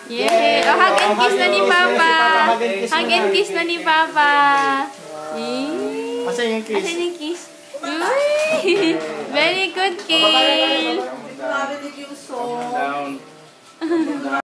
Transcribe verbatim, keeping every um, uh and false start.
Yay! Oh, hug and kiss na ni Papa. Hug and kiss na ni Papa. Asan yung kiss? Asan yung kiss? Uy! Very good, Kale. Grabe ni Kyuso.